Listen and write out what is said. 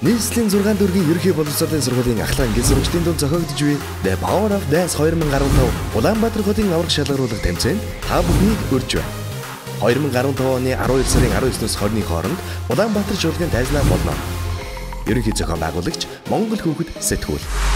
Нийслэлийн 6 дүүргийн ерөнхий боловсролын сургуулийн ахлах англи сурагчдын дунд зохиогдож буй The Power of Dance 2015 Улаанбаатар хотын авраг шалгаруулах тэмцээнд та бүхнийг урьж байна. 2015 оны 12 сарын 19-өөс 20-ны хооронд Улаанбаатар шуурлагын тайзнаа болно. Ерөнхий зохион байгуулагч Монгол хүүхэд сэтгүүл.